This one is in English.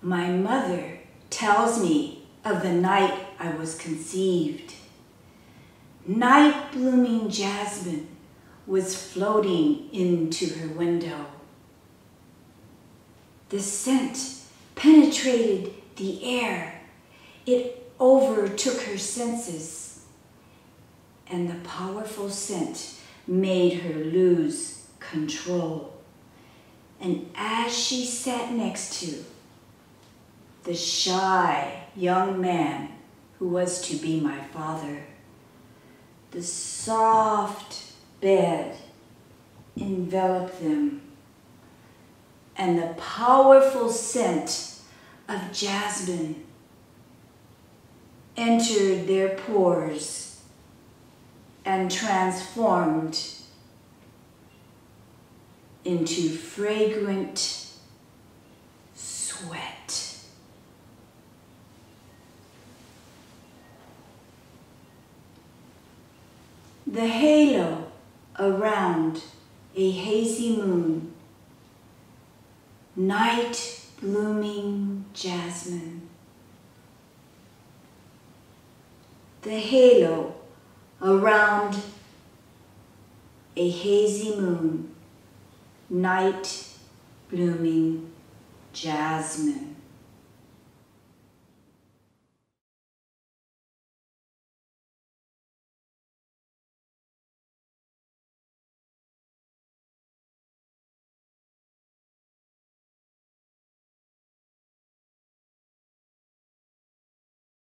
My mother tells me of the night I was conceived. Night blooming jasmine was floating into her window. The scent penetrated the air. It overtook her senses, and the powerful scent made her lose control. And as she sat next to the shy young man who was to be my father, the soft bed enveloped them, and the powerful scent of jasmine entered their pores and transformed into fragrant sweat. The halo around a hazy moon, night blooming jasmine. The halo around a hazy moon, night blooming jasmine.